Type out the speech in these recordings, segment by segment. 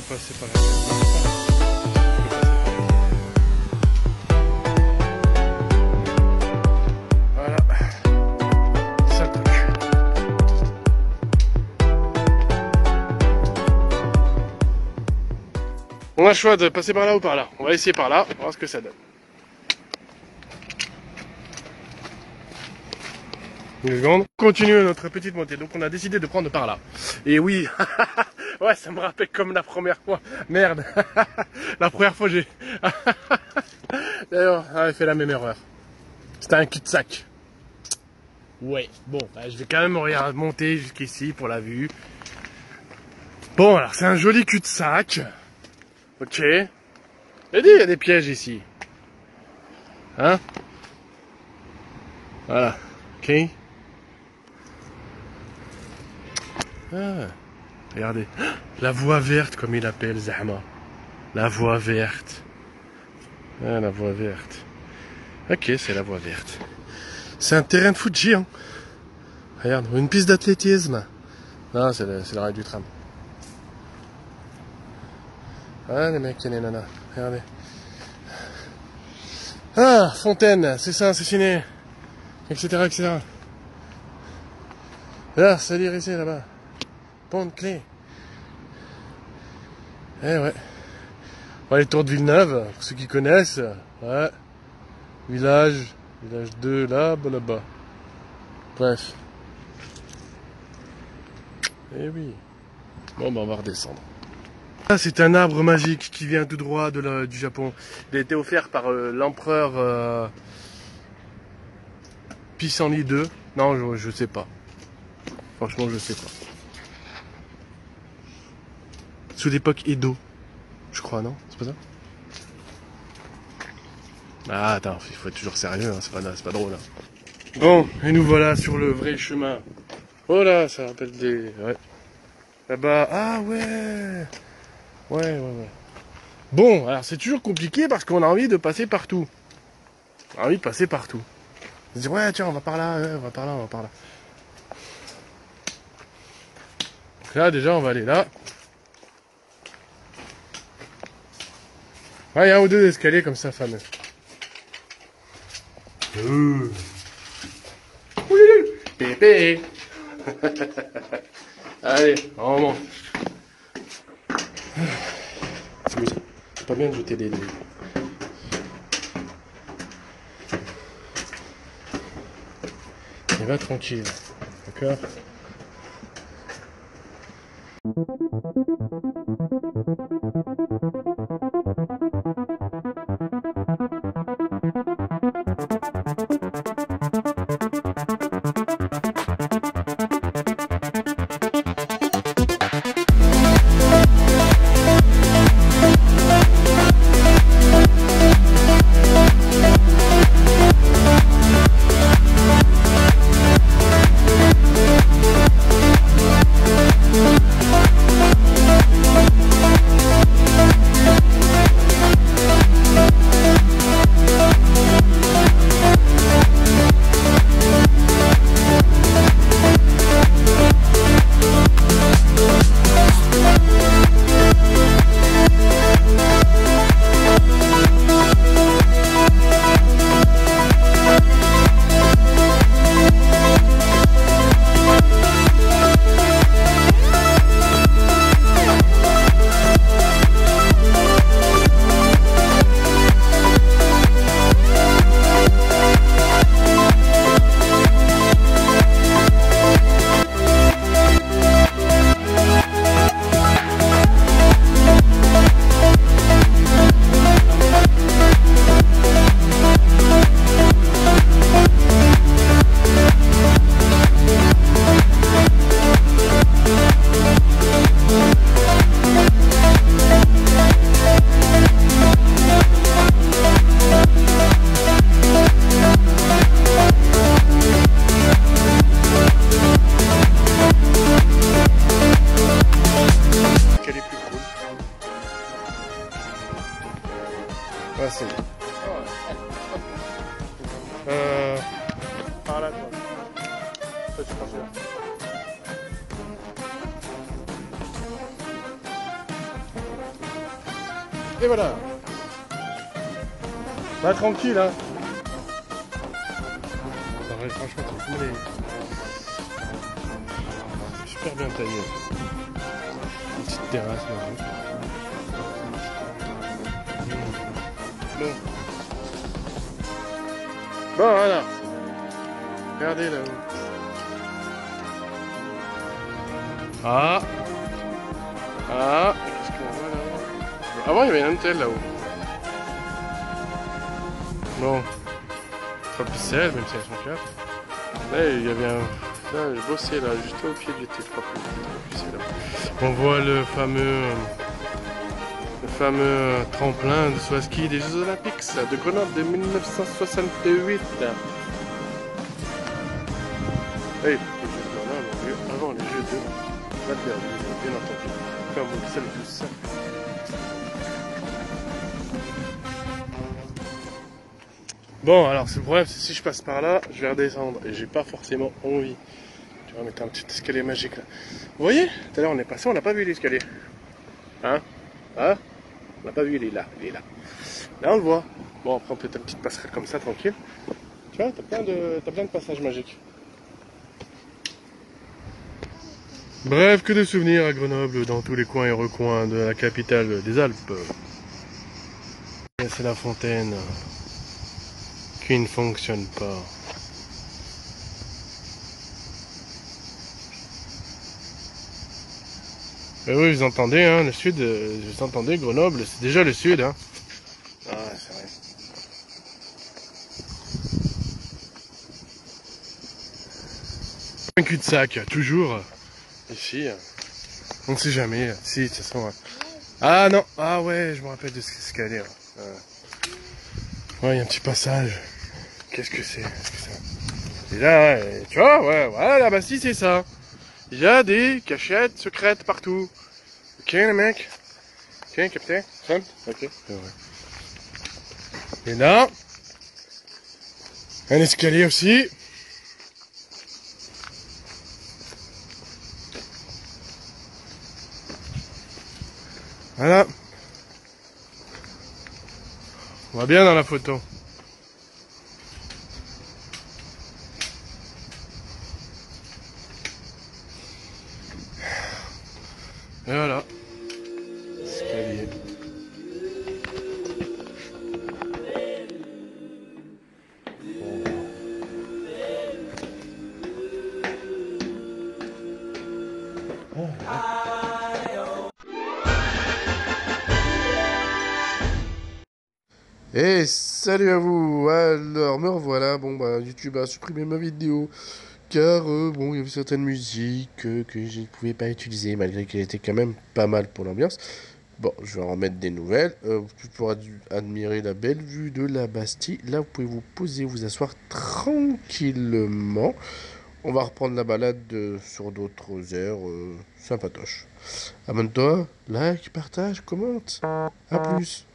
passer par là. Voilà. Ça toque. On a le choix de passer par là ou par là. On va essayer par là, on va voir ce que ça donne. Une seconde. Continue notre petite montée. Donc on a décidé de prendre par là. Et oui, ouais, ça me rappelle comme la première fois. Merde. La première fois j'ai... D'ailleurs, j'avais fait la même erreur. C'était un cul-de-sac. Ouais, bon, bah, je vais quand même monter jusqu'ici pour la vue. Bon, alors c'est un joli cul-de-sac. Ok. J'ai dit, il y a des pièges ici. Hein? Voilà. Ok. Ah, regardez. La voie verte, comme il appelle Zahma. La voie verte. Ah, la voie verte. Ok, c'est la voie verte. C'est un terrain de foot géant. Regarde, une piste d'athlétisme. Non, c'est le rail du tram. Ah, les mecs et les nanas. Regardez. Ah, fontaine, c'est ça, c'est ciné. Etc, etc. Là, ça lire ici, là-bas. Pont de clé. Eh ouais. Ouais, les tours de Villeneuve, pour ceux qui connaissent. Ouais. Village 2, là-bas. Bref. Eh oui. Bon, ben on va redescendre. Ça, c'est un arbre magique qui vient tout droit du Japon. Il a été offert par l'empereur Pissenlit II. Non, je sais pas. Franchement, je sais pas. Sous l'époque Edo, je crois, non? C'est pas ça? Ah, attends, il faut être toujours sérieux, hein, c'est pas drôle. Hein. Bon, et nous voilà sur le vrai chemin. Oh là, ça rappelle des... Ouais. Là-bas, ah ouais. Ouais. Bon, alors c'est toujours compliqué parce qu'on a envie de passer partout. On a envie de passer partout. On se dit, ouais, tiens, on va par là, on va par là, on va par là. Donc là, déjà, on va aller là. Ouais, il y a un ou deux escaliers comme ça, fameux. Pépé. Allez, on monte. C'est pas bien de jeter des dés. Et va tranquille, d'accord? Et voilà. Bah tranquille hein. Non, mais franchement, c'est super bien taillé. Une petite terrasse là. Bon. Bon voilà. Regardez là-haut. Ah. Ah. Qu'est-ce qu'on voit là-haut? Avant il y avait un hôtel là-haut. Bon. Pas plus celle, même si elles sont quatre. Là il y avait un. Là, j'ai bossé là, juste au pied du thé, je crois plus c'est là. On voit le fameux tremplin de saut à ski des Jeux Olympiques de Grenoble de 1968. Oui, les Jeux de Grenoble ont lieu avant les Jeux de Val-d'Herbe, bien entendu. Comme vous le savez tous. Bon, alors le problème, c'est si je passe par là, je vais redescendre et j'ai pas forcément envie. Tu vois, mettre un petit escalier magique là. Vous voyez, tout à l'heure on est passé, on n'a pas vu l'escalier. Hein? Hein? On n'a pas vu, il est là, il est là. Là on le voit. Bon, après on peut être une petite passerelle comme ça, tranquille. Tu vois, t'as plein de passages magiques. Bref, que de souvenirs à Grenoble, dans tous les coins et recoins de la capitale des Alpes. Et c'est la fontaine qui ne fonctionne pas. Oui, vous entendez, hein, le sud, vous entendez, Grenoble, c'est déjà le sud, hein. Ah, c'est vrai. Un cul-de-sac, toujours, ici. On ne sait jamais, si, de toute façon. Ah non, ah ouais, je me rappelle de ce escalier. Ouais, il y a un petit passage. Qu'est-ce que c'est? Et là, tu vois, ouais, voilà, la Bastille, c'est ça. Il y a des cachettes secrètes partout. Ok, les mecs? Ok, capitaine? Ok, c'est vrai. Et là, un escalier aussi. Voilà. On voit bien dans la photo. Et voilà. Escalier. Et salut à vous. Alors me revoilà. Bon bah YouTube a supprimé ma vidéo car bon il y avait certaines musiques que je ne pouvais pas utiliser malgré qu'elle était quand même pas mal pour l'ambiance. Bon, je vais en remettre des nouvelles. Tu pourras admirer la belle vue de la Bastille. Là, vous pouvez vous poser, vous asseoir tranquillement. On va reprendre la balade sur d'autres aires sympatoches. Abonne-toi, like, partage, commente. À plus.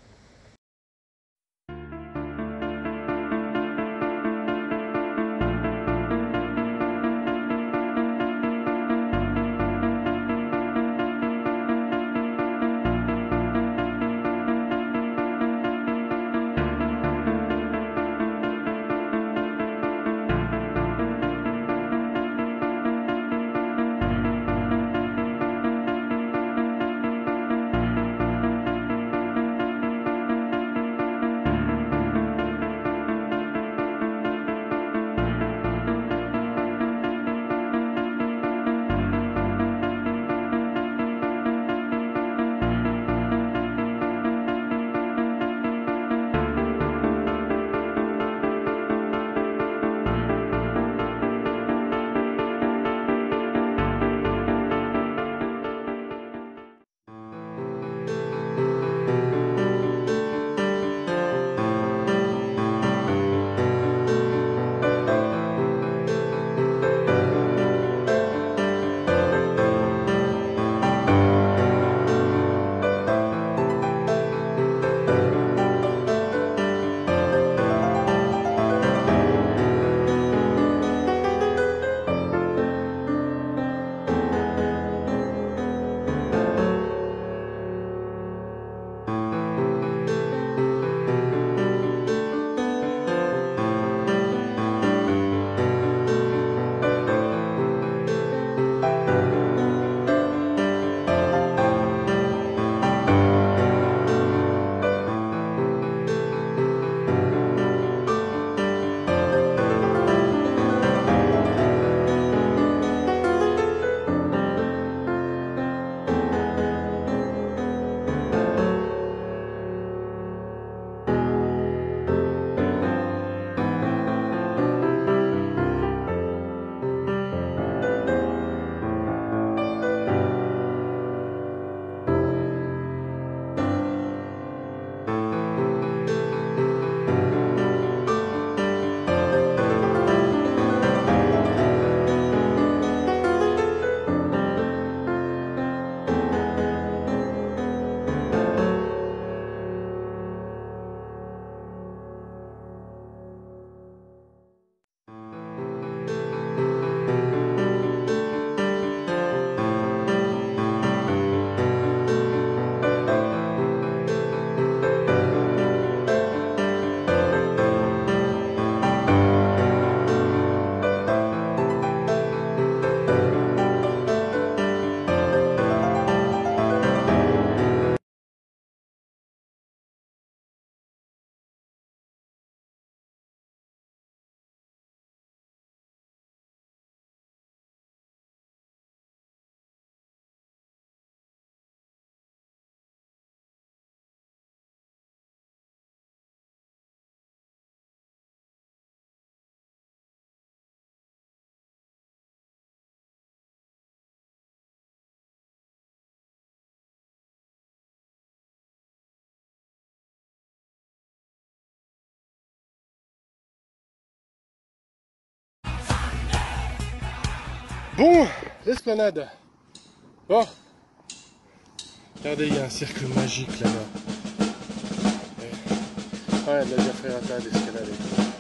Bon, l'esplanade. Bon. Regardez, il y a un cercle magique là-bas. Ouais, de la Via Ferrata d'escalader.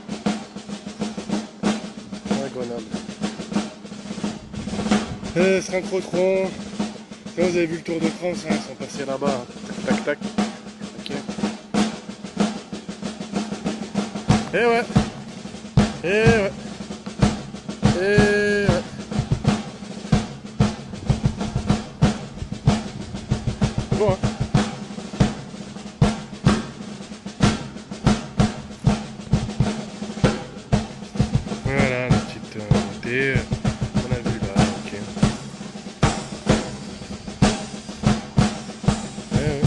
Ouais, Grenoble. Seringue-Crotron. Là, vous avez vu le Tour de France, hein, ils sont passés là-bas. Hein. Tac, tac, tac. Ok. Et ouais. Et ouais. Et ouais. Bon, hein. Voilà la petite montée. On a vu là, ok. Ouais.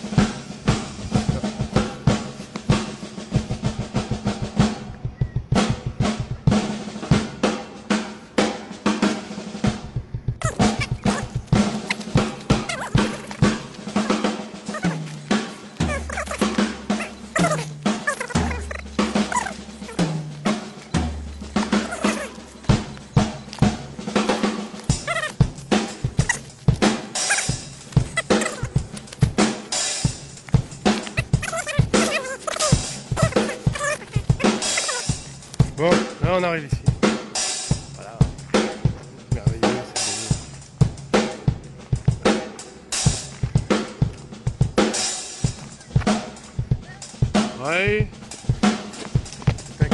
Bon, là on arrive ici. Voilà. Merveilleux, c'est beau. Ouais. Tac.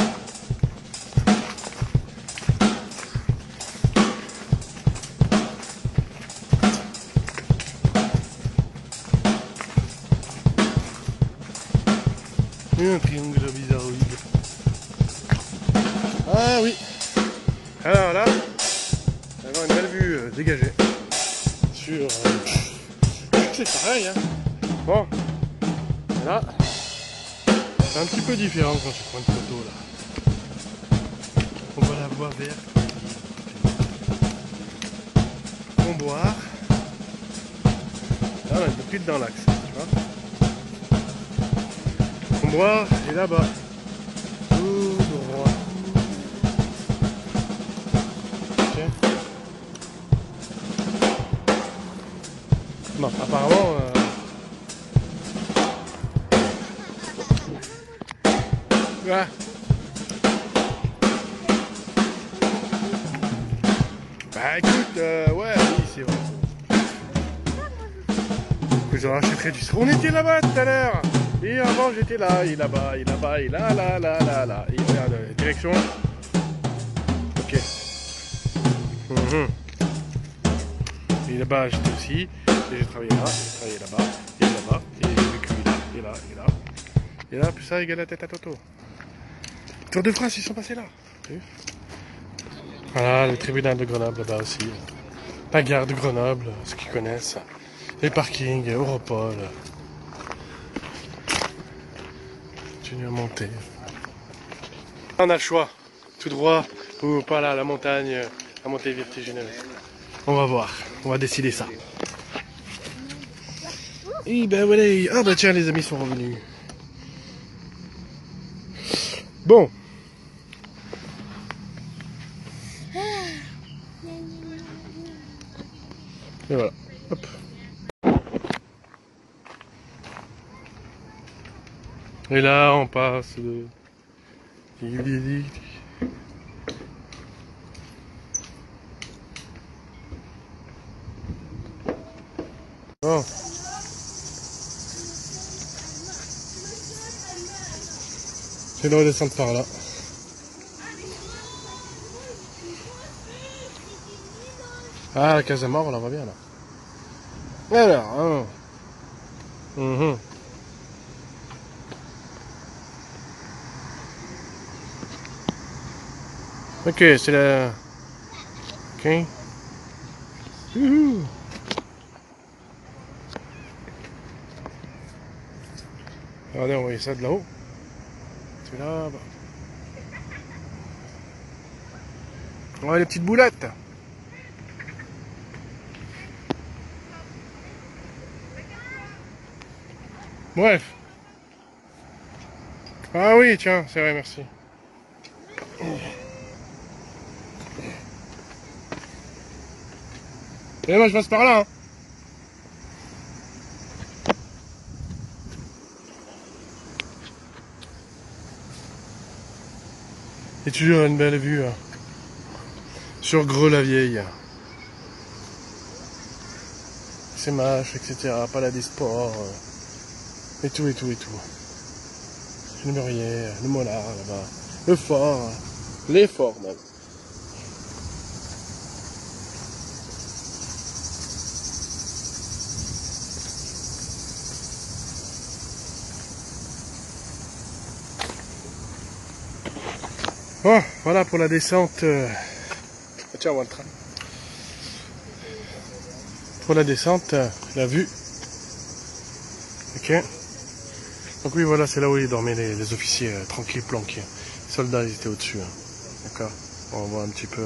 Un triangle bizarroïde. Ah oui. Alors là, on va avoir une belle vue dégagée sur. C'est pareil, hein. Bon, là, c'est un petit peu différent quand tu prends une photo là. On voit la voie verte. Comboire. Là, on est tout de suite dans l'axe, tu vois. Comboire est là-bas. Tout droit. Ok. Bon, apparemment. Ouais. Bah écoute, ouais, oui, c'est vrai. Que je rachèterai du... On était là-bas tout à l'heure. Et avant j'étais là, et là-bas, et là-bas, et là, là, là, là, là. Et regarde, direction. Ok. Et là-bas j'étais aussi. Et j'ai travaillé là, j'ai travaillé là-bas, et là-bas, et j'ai vécu là, et là, et là. Et là, plus ça égale la tête à Toto. Tour de France, ils sont passés là. Voilà, le tribunal de Grenoble là-bas aussi. La gare de Grenoble, ceux qui connaissent. Les parkings, Europol. Continue à monter. On a le choix. Tout droit ou pas là, la montagne, la montée vertigineuse. On va voir. On va décider ça. Et ben voilà. Ah bah tiens, les amis sont revenus. Bon. Et voilà. Hop. Et là, on passe de... Bon. Je vais redescendre par là. Ah, la Casamar, on la voit bien là. Alors, hein. Ok, c'est la... Ok. Regardez, on voit ça de là-haut. C'est là-bas. Ouais, les petites boulettes. Bref. Ah oui, tiens, c'est vrai, merci. Et moi je passe par là. Hein. Et toujours une belle vue hein. Sur Greux-la-Vieille. C'est mâche, etc. Palais des Sports. Et tout, et tout, et tout. Le Murier, le Mollard là-bas. Le fort. Les forts même. Bon, voilà pour la descente. Tiens, on voit le train. Pour la descente, la vue. Ok. Donc oui, voilà, c'est là où ils dormaient les officiers, tranquilles, planqués. Les soldats, ils étaient au-dessus. Hein. D'accord. On voit un petit peu.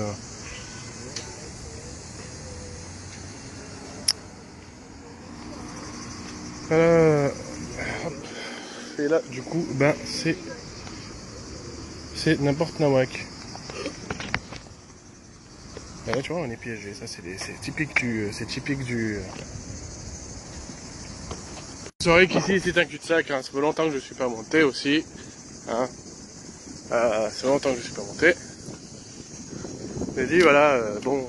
Et là, du coup, ben, c'est n'importe nawak. Ben là, tu vois, on est piégé. Ça, c'est typique du. Vous saurez qu'ici, c'est un cul-de-sac. Hein. Ça fait longtemps que je suis pas monté aussi. Hein. Ça fait longtemps que je suis pas monté. J'ai dit, voilà, bon.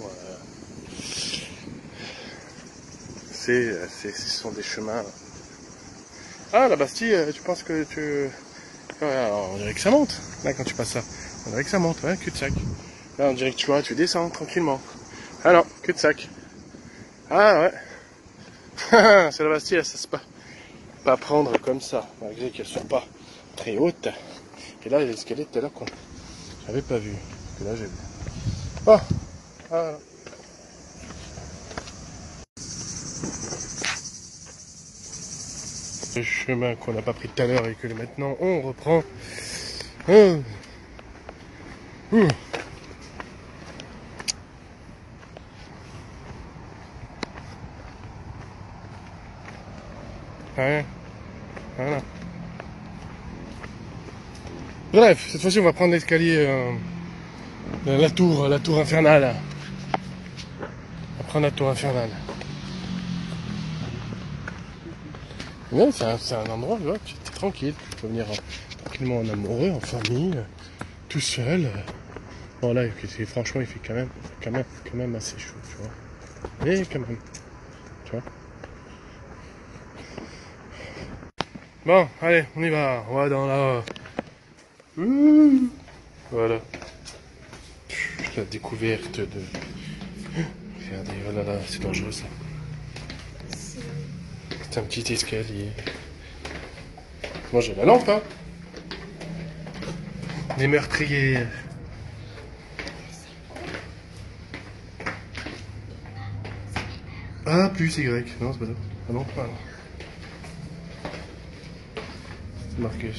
Ce sont des chemins. Ah, la Bastille, tu penses que tu. Alors, on dirait que ça monte. Là, quand tu passes ça. On dirait que ça monte, ouais, cul-de-sac. Là, on dirait que tu vois, tu descends tranquillement. Ah non, cul-de-sac. Ah ouais. C'est la Bastille, ça se passe. Pas prendre comme ça, malgré qu'elles ne sont pas très hautes. Et là, il y a l'escalier tout à l'heure qu'on n'avait pas vu. Que là, j'ai vu. Oh ah. Le chemin qu'on n'a pas pris tout à l'heure et que maintenant on reprend. Ouais. Voilà. Bref, cette fois-ci on va prendre l'escalier, la tour infernale. On va prendre la tour infernale. Ouais, c'est un endroit, tu vois, tu es tranquille, tu peux venir tranquillement en amoureux, en famille, tout seul. Bon là, franchement, il fait quand même assez chaud, tu vois. Mais quand même, tu vois. Bon, allez, on y va. On va dans la... Voilà. La découverte de... Regardez, oh là là, c'est dangereux ça. C'est un petit escalier. Moi j'ai la lampe, hein. Des meurtriers. A plus Y. Non, c'est pas ça. Ah non, pas. C'est marqué.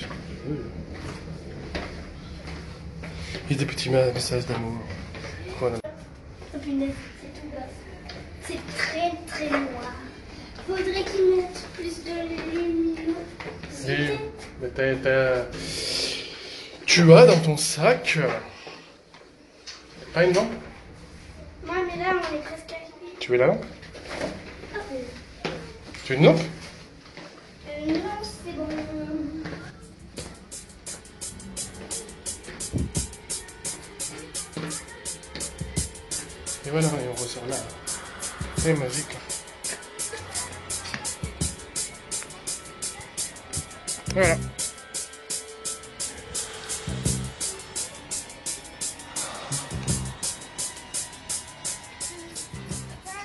Et des petits messages d'amour. Voilà. Oh punaise, c'est tout bas. C'est très très noir. Faudrait qu'ils mettent plus de luminosité. Mais tu as dans ton sac. Pas une lampe? Moi, mais là, on est presque arrivé. Tu veux la lampe? Ah, Tu veux une lampe? non, c'est bon. Et voilà, et on ressort là. C'est magique. Voilà.